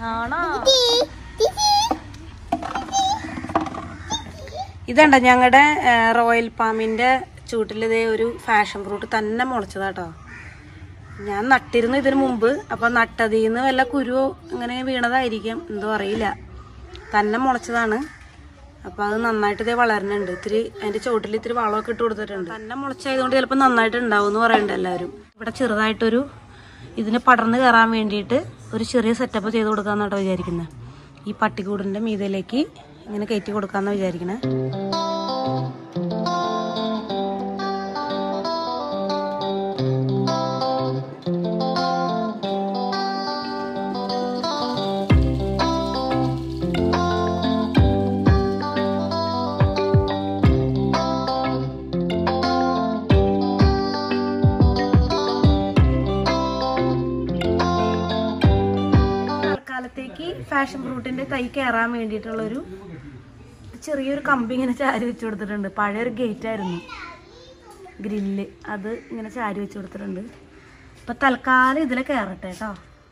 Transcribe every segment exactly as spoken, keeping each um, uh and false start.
ഇതണ്ട ഞങ്ങളുടെ റോയൽ പാമിന്റെ ചൂട്ടിലിതേ ഒരു fashion fruit തന്നെ മുളച്ചതാട്ടോ. ഞാൻ നട്ടിരുന്നു ഇതിനു മുമ്പ്. അപ്പൊ നട്ടതിന്ന് വല്ല കുരുവോ ഇങ്ങനെ വീണതായിരിക്കും, എന്തോ അറിയില്ല. തന്നെ മുളച്ചതാണ്. അപ്പൊ അത് നന്നായിട്ട് ഇതേ വളരുന്നുണ്ട്. ഇത്തിരി അതിന്റെ ചുവട്ടിൽ ഇത്തിരി വളമൊക്കെ ഇട്ട് കൊടുത്തിട്ടുണ്ട്. തന്നെ മുളച്ചായതുകൊണ്ട് ചിലപ്പോൾ നന്നായിട്ട് ഉണ്ടാവും എന്ന് പറയുന്നുണ്ട് എല്ലാവരും. ഇവിടെ ചെറുതായിട്ടൊരു ഇതിന് പടർന്ന് കയറാൻ വേണ്ടിയിട്ട് ഒരു ചെറിയ സെറ്റപ്പ് ചെയ്ത് കൊടുക്കാന്നാട്ടോ വിചാരിക്കുന്നത്. ഈ പട്ടിക്കൂടിന്റെ മീതയിലേക്ക് ഇങ്ങനെ കയറ്റി കൊടുക്കാന്നാ വിചാരിക്കണേ. ഫാഷൻ ഫ്രൂട്ടിന്റെ തൈ കയറാൻ വേണ്ടിയിട്ടുള്ളൊരു ചെറിയൊരു കമ്പി ഇങ്ങനെ ചാരി വെച്ച് കൊടുത്തിട്ടുണ്ട്. പഴയൊരു ഗേറ്റ് ആയിരുന്നു ഗ്രില്ല്, അത് ഇങ്ങനെ ചാരി വെച്ച് കൊടുത്തിട്ടുണ്ട്. ഇപ്പൊ തൽക്കാലം ഇതിൽ കയറട്ടെ കേട്ടോ.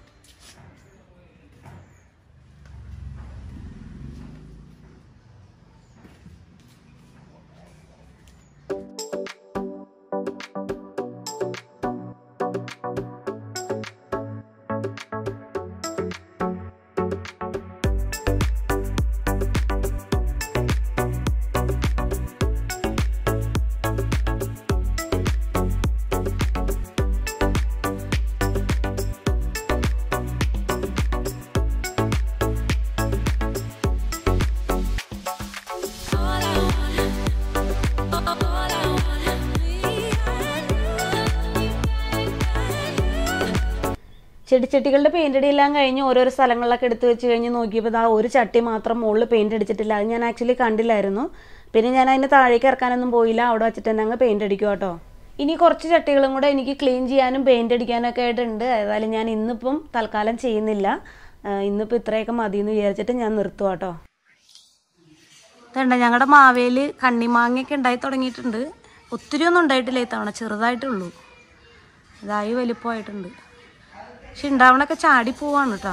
ചെടിച്ചട്ടികളുടെ പെയിന്റ് അടിയെല്ലാം കഴിഞ്ഞ് ഓരോരോ സ്ഥലങ്ങളിലൊക്കെ എടുത്ത് വെച്ച് കഴിഞ്ഞ് നോക്കിയപ്പോൾ ആ ഒരു ചട്ടി മാത്രം മുകളിൽ പെയിന്റ് അടിച്ചിട്ടില്ല. അത് ഞാൻ ആക്ച്വലി കണ്ടില്ലായിരുന്നു. പിന്നെ ഞാൻ അതിന് താഴേക്ക് ഇറക്കാനൊന്നും പോയില്ല, അവിടെ വെച്ചിട്ട് തന്നെ അങ്ങ് പെയിന്റ് അടിക്കും കേട്ടോ. ഇനി കുറച്ച് ചട്ടികളും കൂടെ എനിക്ക് ക്ലീൻ ചെയ്യാനും പെയിന്റ് അടിക്കാനൊക്കെ ആയിട്ടുണ്ട്. ഏതായാലും ഞാൻ ഇന്നിപ്പം തൽക്കാലം ചെയ്യുന്നില്ല. ഇന്നിപ്പോൾ ഇത്രയൊക്കെ മതി എന്ന് വിചാരിച്ചിട്ട് ഞാൻ നിർത്തുക കേട്ടോ. ഇതുണ്ട് ഞങ്ങളുടെ മാവേൽ കണ്ണിമാങ്ങയൊക്കെ ഉണ്ടായി തുടങ്ങിയിട്ടുണ്ട്. ഒത്തിരി ഒന്നും ഉണ്ടായിട്ടില്ല ഇത്തവണ, ചെറുതായിട്ടുള്ളൂ. ഇതായി വലിപ്പമായിട്ടുണ്ട്. പക്ഷെ ഉണ്ടാവണൊക്കെ ചാടി പോവാണ് കേട്ടോ.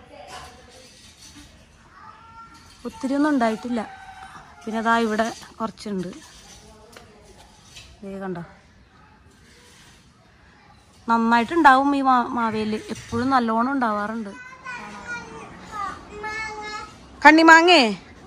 ഒത്തിരി ഒന്നും ഉണ്ടായിട്ടില്ല. പിന്നെ അതാ ഇവിടെ കുറച്ചുണ്ട്, ഇതേ കണ്ടോ. നന്നായിട്ടുണ്ടാവും ഈ മാ മാവേല് എപ്പോഴും നല്ലോണം ഉണ്ടാവാറുണ്ട്. കണ്ണിമാങ്ങേ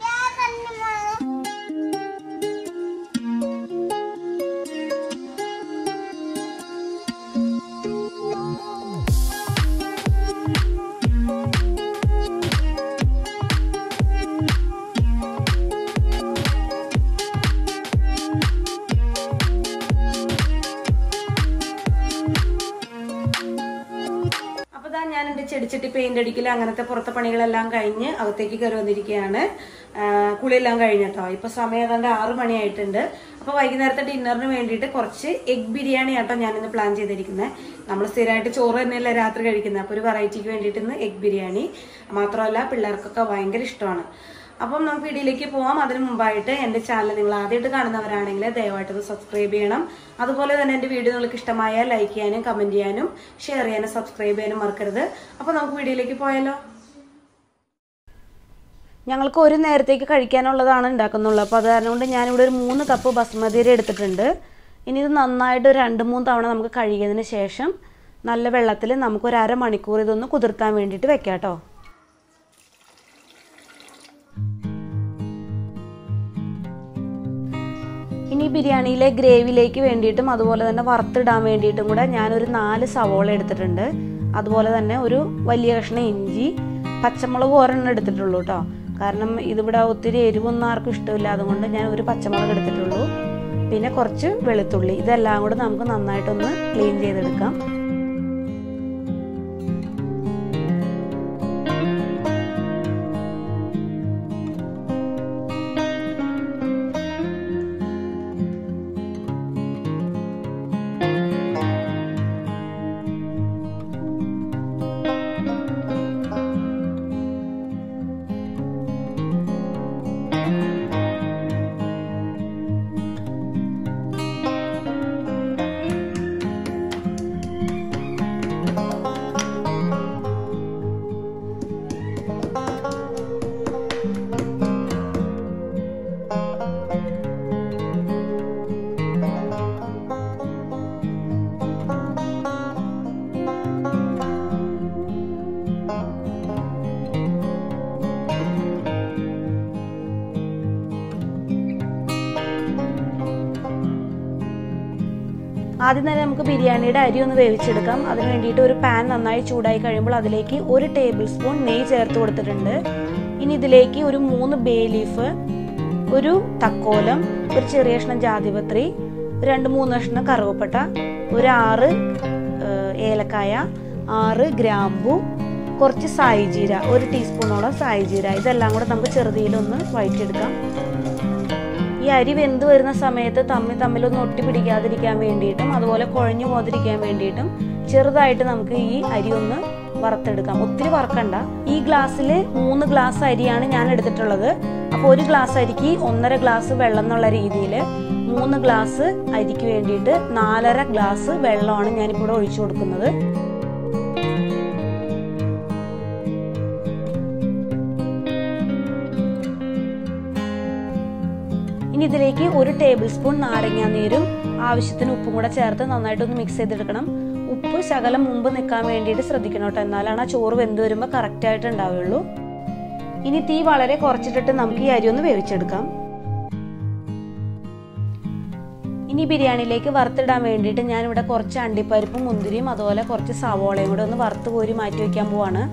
ഞാൻ എൻ്റെ ചെടിച്ചട്ടി പെയിന്റ് അടിക്കൽ അങ്ങനത്തെ പുറത്തെ പണികളെല്ലാം കഴിഞ്ഞ് അകത്തേക്ക് കയറി വന്നിരിക്കുകയാണ്. കുളിയെല്ലാം കഴിഞ്ഞിട്ടോ. ഇപ്പൊ സമയം ഏതാണ്ട് ആറു മണിയായിട്ടുണ്ട്. അപ്പൊ വൈകുന്നേരത്തെ ഡിന്നറിന് വേണ്ടിയിട്ട് കുറച്ച് എഗ് ബിരിയാണി ആട്ടോ ഞാനിന്ന് പ്ലാൻ ചെയ്തിരിക്കുന്നത്. നമ്മൾ സ്ഥിരമായിട്ട് ചോറ് തന്നെയല്ല രാത്രി കഴിക്കുന്നത്. അപ്പൊ ഒരു വെറൈറ്റിക്ക് വേണ്ടിയിട്ട് ഇന്ന് എഗ് ബിരിയാണി. മാത്രമല്ല പിള്ളേർക്കൊക്കെ ഭയങ്കര ഇഷ്ടമാണ്. അപ്പം നമുക്ക് വീഡിയോയിലേക്ക് പോവാം. അതിന് മുമ്പായിട്ട് എൻ്റെ ചാനൽ നിങ്ങൾ ആദ്യമായിട്ട് കാണുന്നവരാണെങ്കിൽ ദയവായിട്ട് സബ്സ്ക്രൈബ് ചെയ്യണം. അതുപോലെ തന്നെ എൻ്റെ വീഡിയോ നിങ്ങൾക്ക് ഇഷ്ടമായാൽ ലൈക്ക് ചെയ്യാനും കമന്റ് ചെയ്യാനും ഷെയർ ചെയ്യാനും സബ്സ്ക്രൈബ് ചെയ്യാനും മറക്കരുത്. അപ്പോൾ നമുക്ക് വീഡിയോയിലേക്ക് പോയാലോ. ഞങ്ങൾക്ക് ഒരു നേരത്തേക്ക് കഴിക്കാനുള്ളതാണ് ഉണ്ടാക്കുന്നുള്ളൂ. അപ്പോൾ അത് കാരണം കൊണ്ട് ഞാനിവിടെ ഒരു മൂന്ന് കപ്പ് ബസ്മതി അരി എടുത്തിട്ടുണ്ട്. ഇനി ഇത് നന്നായിട്ട് ഒരു രണ്ട് മൂന്ന് തവണ നമുക്ക് കഴുകിയതിന് ശേഷം നല്ല വെള്ളത്തിൽ നമുക്കൊരു അരമണിക്കൂർ ഇതൊന്ന് കുതിർത്താൻ വേണ്ടിയിട്ട് വെക്കാം കേട്ടോ. ഇനി ബിരിയാണിയിലെ ഗ്രേവിയിലേക്ക് വേണ്ടിയിട്ടും അതുപോലെ തന്നെ വറുത്തിടാൻ വേണ്ടിയിട്ടും കൂടെ ഞാനൊരു നാല് സവോള എടുത്തിട്ടുണ്ട്. അതുപോലെ തന്നെ ഒരു വലിയ കഷ്ണം ഇഞ്ചി, പച്ചമുളക് ഒരെണ്ണം എടുത്തിട്ടുള്ളൂ കേട്ടോ. കാരണം ഇതിവിടെ ഒത്തിരി എരിവൊന്നും ആർക്കും ഇഷ്ടമില്ല, അതുകൊണ്ട് ഞാൻ ഒരു പച്ചമുളക് എടുത്തിട്ടുള്ളൂ. പിന്നെ കുറച്ച് വെളുത്തുള്ളി. ഇതെല്ലാം കൂടെ നമുക്ക് നന്നായിട്ടൊന്ന് ക്ലീൻ ചെയ്തെടുക്കാം. ആദ്യം തന്നെ നമുക്ക് ബിരിയാണിയുടെ അരി ഒന്ന് വേവിച്ചെടുക്കാം. അതിന് വേണ്ടിയിട്ട് ഒരു പാൻ നന്നായി ചൂടായി കഴിയുമ്പോൾ അതിലേക്ക് ഒരു ടേബിൾ സ്പൂൺ നെയ്യ് ചേർത്ത് കൊടുത്തിട്ടുണ്ട്. ഇനി ഇതിലേക്ക് ഒരു മൂന്ന് ബേ ലീഫ്, ഒരു തക്കോലം, ഒരു ചെറിയ കഷ്ണം ജാതിപത്രി, രണ്ട് മൂന്ന് കഷ്ണം കറുവപ്പട്ട, ഒരു ആറ് ഏലക്കായ, ആറ് ഗ്രാമ്പു, കുറച്ച് സായി ജീര, ഒരു ടീസ്പൂണോളം സായി ജീര, ഇതെല്ലാം കൂടെ നമുക്ക് ചെറുതിയിലൊന്ന് വഴറ്റിയെടുക്കാം. ഈ അരി വെന്ത് വരുന്ന സമയത്ത് തമ്മിൽ തമ്മിലൊന്ന് ഒട്ടി പിടിക്കാതിരിക്കാൻ വേണ്ടിയിട്ടും അതുപോലെ കുഴഞ്ഞു പോകാതിരിക്കാൻ വേണ്ടിയിട്ടും ചെറുതായിട്ട് നമുക്ക് ഈ അരി ഒന്ന് വറുത്തെടുക്കാം. ഒത്തിരി വറക്കണ്ട. ഈ ഗ്ലാസ്സിൽ മൂന്ന് ഗ്ലാസ് അരിയാണ് ഞാൻ എടുത്തിട്ടുള്ളത്. അപ്പോൾ ഒരു ഗ്ലാസ് അരിക്ക് ഒന്നര ഗ്ലാസ് വെള്ളം എന്നുള്ള രീതിയിൽ മൂന്ന് ഗ്ലാസ് അരിക്ക് വേണ്ടിയിട്ട് നാലര ഗ്ലാസ് വെള്ളമാണ് ഞാനിപ്പോൾ ഇവിടെ ഒഴിച്ചു കൊടുക്കുന്നത്. ഇനി ഇതിലേക്ക് ഒരു ടേബിൾ സ്പൂൺ നാരങ്ങാ നീരും ആവശ്യത്തിന് ഉപ്പും കൂടെ ചേർത്ത് നന്നായിട്ടൊന്ന് മിക്സ് ചെയ്തെടുക്കണം. ഉപ്പ് ശകലം മുമ്പ് നിൽക്കാൻ വേണ്ടിയിട്ട് ശ്രദ്ധിക്കണം കേട്ടോ, എന്നാലാണ് ആ ചോറ് വെന്ത് വരുമ്പോൾ കറക്റ്റ് ആയിട്ട് ഉണ്ടാവുള്ളൂ. ഇനി തീ വളരെ കുറച്ചിട്ടിട്ട് നമുക്ക് ഈ അരി ഒന്ന് വേവിച്ചെടുക്കാം. ഇനി ബിരിയാണിയിലേക്ക് വറുത്തിടാൻ വേണ്ടിയിട്ട് ഞാനിവിടെ കുറച്ച് അണ്ടിപ്പരിപ്പും മുന്തിരിയും അതുപോലെ കുറച്ച് സവോളയും കൂടെ ഒന്ന് വറുത്ത് കോരി മാറ്റി വയ്ക്കാൻ പോവാണ്.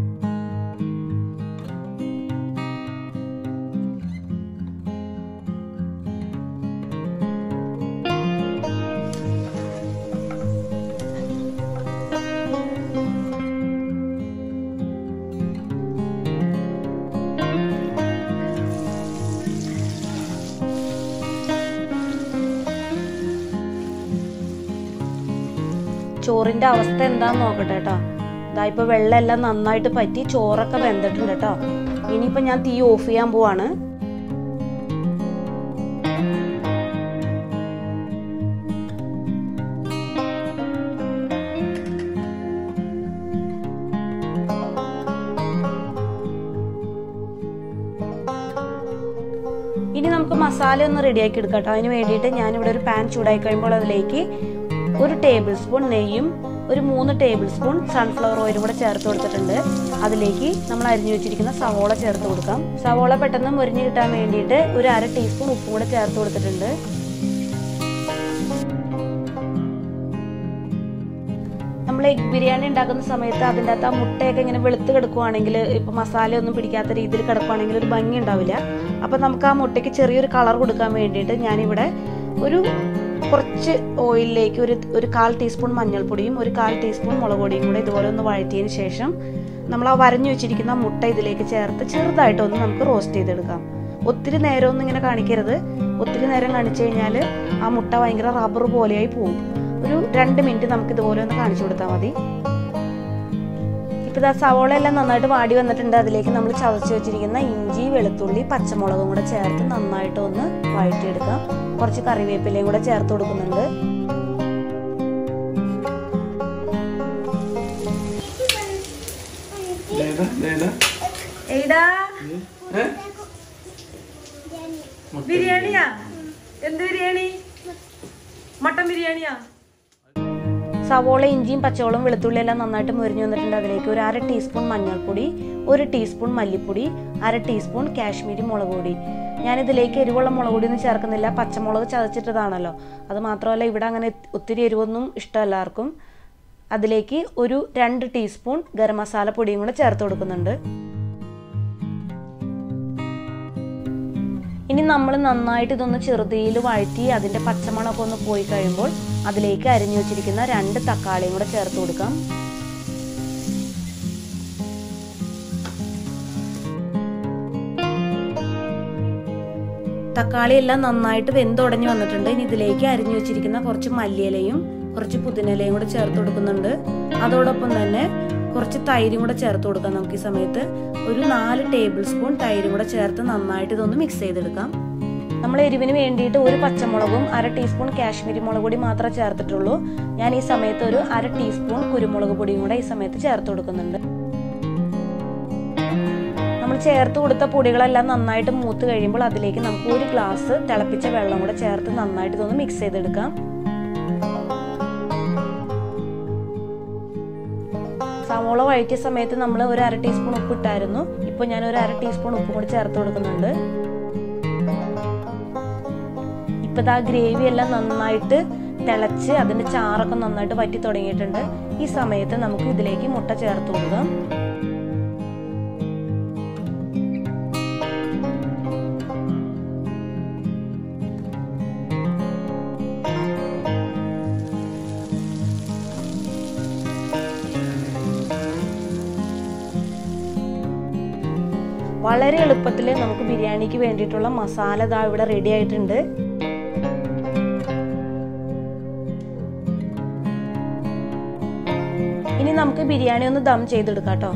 ചോറിന്റെ അവസ്ഥ എന്താന്ന് നോക്കട്ടെ കേട്ടോ. ഇതാ ഇപ്പൊ വെള്ളം എല്ലാം നന്നായിട്ട് പറ്റി ചോറൊക്കെ വെന്തിട്ടുണ്ട് കേട്ടോ. ഇനിയിപ്പോ ഞാൻ തീ ഓഫ് ചെയ്യാൻ പോവാണ്. ഇനി നമുക്ക് മസാല ഒന്ന് റെഡിയാക്കി എടുക്കാം കേട്ടോ. അതിന് വേണ്ടിയിട്ട് ഞാനിവിടെ ഒരു പാൻ ചൂടായി കഴിയുമ്പോൾ അതിലേക്ക് ഒരു ടേബിൾ സ്പൂൺ നെയ്യും ഒരു മൂന്ന് ടേബിൾ സ്പൂൺ സൺഫ്ലവർ ഓയിലും കൂടെ ചേർത്ത് കൊടുത്തിട്ടുണ്ട്. അതിലേക്ക് നമ്മൾ അരിഞ്ഞു വെച്ചിരിക്കുന്ന സവോള ചേർത്ത് കൊടുക്കാം. സവോള പെട്ടെന്ന് മുരിഞ്ഞ് കിട്ടാൻ വേണ്ടിയിട്ട് ഒരു അര ടീസ്പൂൺ ഉപ്പും കൂടെ ചേർത്ത് കൊടുത്തിട്ടുണ്ട്. നമ്മൾ എഗ് ബിരിയാണി ഉണ്ടാക്കുന്ന സമയത്ത് അതിൻ്റെ അകത്ത് ആ മുട്ടയൊക്കെ ഇങ്ങനെ വെളുത്ത് കിടക്കുവാണെങ്കിൽ, ഇപ്പം മസാല ഒന്നും പിടിക്കാത്ത രീതിയിൽ കിടക്കുവാണെങ്കിൽ ഒരു ഭംഗി ഉണ്ടാവില്ല. അപ്പം നമുക്ക് ആ മുട്ടയ്ക്ക് ചെറിയൊരു കളർ കൊടുക്കാൻ വേണ്ടിയിട്ട് ഞാനിവിടെ ഒരു കുറച്ച് ഓയിലിലേക്ക് ഒരു ഒരു കാൽ ടീസ്പൂൺ മഞ്ഞൾപ്പൊടിയും ഒരു കാൽ ടീസ്പൂൺ മുളക് പൊടിയും കൂടെ ഇതുപോലെ ഒന്ന് വഴറ്റിയതിന് ശേഷം നമ്മൾ ആ വരഞ്ഞു വെച്ചിരിക്കുന്ന മുട്ട ഇതിലേക്ക് ചേർത്ത് ചെറുതായിട്ടൊന്ന് നമുക്ക് റോസ്റ്റ് ചെയ്തെടുക്കാം. ഒത്തിരി നേരം ഒന്നും ഇങ്ങനെ കാണിക്കരുത്. ഒത്തിരി നേരം കാണിച്ചു കഴിഞ്ഞാൽ ആ മുട്ട ഭയങ്കര റബ്ബർ പോലെയായി പോകും. ഒരു രണ്ട് മിനിറ്റ് നമുക്ക് ഇതുപോലെ ഒന്ന് കാണിച്ചു കൊടുത്താൽ മതി. ഇപ്പോൾ ഇതാ സവോള എല്ലാം നന്നായിട്ട് വാടി വന്നിട്ടുണ്ട്. അതിലേക്ക് നമ്മൾ ചതച്ച് വെച്ചിരിക്കുന്ന ഇഞ്ചി, വെളുത്തുള്ളി, പച്ചമുളകും കൂടെ ചേർത്ത് നന്നായിട്ട് ഒന്ന് വഴറ്റിയെടുക്കാം. കുറച്ച് കറിവേപ്പിലയും കൂടെ ചേർത്ത് കൊടുക്കുന്നുണ്ട്. ബിരിയാണിയാ? എന്ത് ബിരിയാണി? മട്ടൻ ബിരിയാണിയാ? സവോള, ഇഞ്ചിയും പച്ചമുളകും വെളുത്തുള്ളി എല്ലാം നന്നായിട്ട് മുരിഞ്ഞു വന്നിട്ടുണ്ട്. അതിലേക്ക് ഒരു അര ടീസ്പൂൺ മഞ്ഞൾപ്പൊടി, ഒരു ടീസ്പൂൺ മല്ലിപ്പൊടി, അര ടീസ്പൂൺ കാശ്മീരി മുളക് പൊടി. ഞാനിതിലേക്ക് എരിവുള്ള മുളക് പൊടി ഒന്നും ചേർക്കുന്നില്ല, പച്ചമുളക് ചതച്ചിട്ടതാണല്ലോ. അത് മാത്രമല്ല ഇവിടെ അങ്ങനെ ഒത്തിരി എരിവൊന്നും ഇഷ്ടമല്ല ആർക്കും. അതിലേക്ക് ഒരു രണ്ട് ടീസ്പൂൺ ഗരം മസാല പൊടിയും കൂടെ ചേർത്ത് കൊടുക്കുന്നുണ്ട്. ഇനി നമ്മൾ നന്നായിട്ട് ഇതൊന്ന് ചെറുതീയിൽ വഴറ്റി അതിൻ്റെ പച്ചമണമൊക്കെ ഒന്ന് പോയി കഴിയുമ്പോൾ അതിലേക്ക് അരിഞ്ഞു വെച്ചിരിക്കുന്ന രണ്ട് തക്കാളിയും കൂടെ ചേർത്ത് കൊടുക്കാം. തക്കാളി എല്ലാം നന്നായിട്ട് വെന്തുടഞ്ഞു വന്നിട്ടുണ്ട്. ഇനി ഇതിലേക്ക് അരിഞ്ഞു വെച്ചിരിക്കുന്ന കുറച്ച് മല്ലിയിലയും കുറച്ച് പുതിനയിലയും കൂടെ ചേർത്ത് കൊടുക്കുന്നുണ്ട്. അതോടൊപ്പം തന്നെ കുറച്ച് തൈരും കൂടെ ചേർത്ത് കൊടുക്കാം. നമുക്ക് ഈ സമയത്ത് ഒരു നാല് ടേബിൾ സ്പൂൺ തൈരും കൂടെ ചേർത്ത് നന്നായിട്ട് ഇതൊന്ന് മിക്സ് ചെയ്തെടുക്കാം. നമ്മൾ എരിവിന് വേണ്ടിയിട്ട് ഒരു പച്ചമുളകും അര ടീസ്പൂൺ കാശ്മീരി മുളക് പൊടി മാത്രമേ ചേർത്തിട്ടുള്ളൂ. ഞാൻ ഈ സമയത്ത് ഒരു അര ടീസ്പൂൺ കുരുമുളക് പൊടിയും കൂടെ ഈ സമയത്ത് ചേർത്ത് കൊടുക്കുന്നുണ്ട്. നമ്മൾ ചേർത്ത് കൊടുത്ത പൊടികളെല്ലാം നന്നായിട്ട് മൂത്ത് കഴിയുമ്പോൾ അതിലേക്ക് നമുക്ക് ഒരു ഗ്ലാസ് തിളപ്പിച്ച വെള്ളം കൂടെ ചേർത്ത് നന്നായിട്ട് ഇതൊന്ന് മിക്സ് ചെയ്തെടുക്കാം. സവോള വഴറ്റിയ സമയത്ത് നമ്മൾ ഒരു അര ടീസ്പൂൺ ഉപ്പ് ഇട്ടായിരുന്നു. ഇപ്പോൾ ഞാൻ ഒരു അര ടീസ്പൂൺ ഉപ്പും കൂടി ചേർത്ത് കൊടുക്കുന്നുണ്ട്. ഇപ്പം ആ ഗ്രേവി എല്ലാം നന്നായിട്ട് തിളച്ച് അതിൻ്റെ ചാറൊക്കെ നന്നായിട്ട് വറ്റി തുടങ്ങിയിട്ടുണ്ട്. ഈ സമയത്ത് നമുക്ക് ഇതിലേക്ക് മുട്ട ചേർത്ത് കൊടുക്കാം. വളരെ എളുപ്പത്തിൽ നമുക്ക് ബിരിയാണിക്ക് വേണ്ടിയിട്ടുള്ള മസാല ദാ ഇവിടെ റെഡി ആയിട്ടുണ്ട്. ഇനി നമുക്ക് ബിരിയാണി ഒന്ന് ദം ചെയ്തെടുക്കാം കേട്ടോ.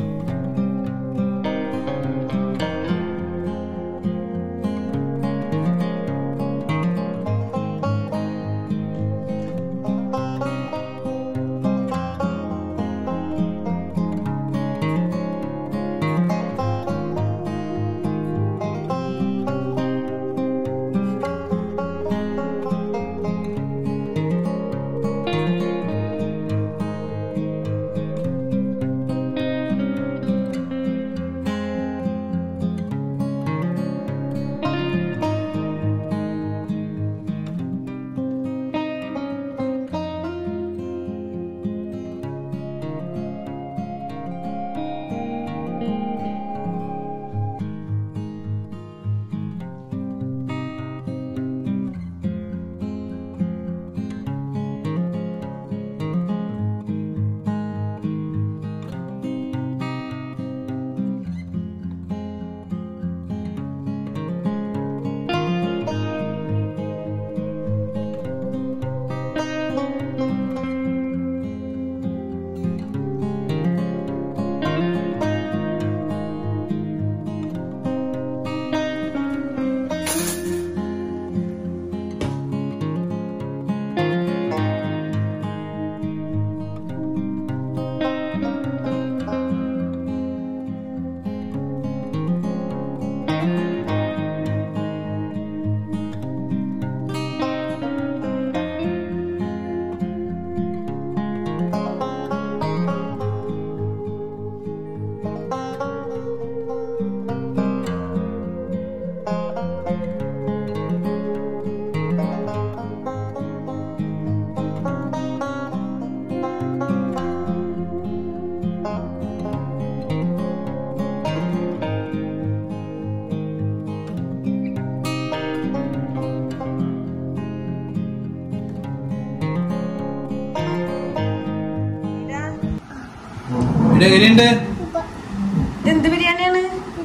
എന്ത് ബിരിയാണിയാണ്?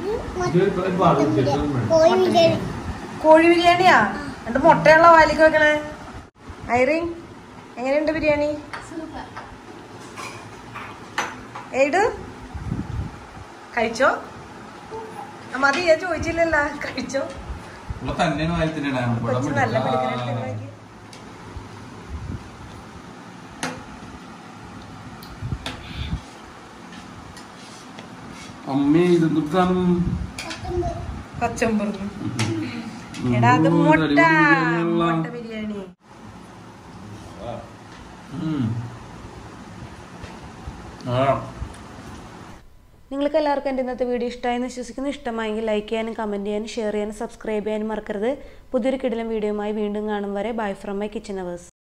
കോഴി ബിരിയാണിയാ? എന്റെ മുട്ടയുള്ള വാലിക്ക് വെക്കണേ. ഐറിൻ, എങ്ങനെയുണ്ട് ബിരിയാണി? ഏട് കഴിച്ചോ? മതി, ഞാൻ ചോദിച്ചില്ലല്ലോ. കഴിച്ചോ? നല്ല പിടിക്കണ. അമ്മേ ഇതെന്ത് സാധനം? പച്ചമ്പറുന്നു. എടാ അത് മുട്ട മുട്ട ബിരിയാണി. നിങ്ങൾക്ക് എല്ലാവർക്കും എൻ്റെ ഇന്നത്തെ വീഡിയോ ഇഷ്ടമായെന്ന് വിശ്വസിക്കുന്നു. ഇഷ്ടമായെങ്കിൽ ലൈക്ക് ചെയ്യാനും കമൻറ്റ് ചെയ്യാനും ഷെയർ ചെയ്യാനും സബ്സ്ക്രൈബ് ചെയ്യാനും മറക്കരുത്. പുതിയൊരു കിടിലൻ വീഡിയോയുമായി വീണ്ടും കാണും വരെ bye from my kitchen hours.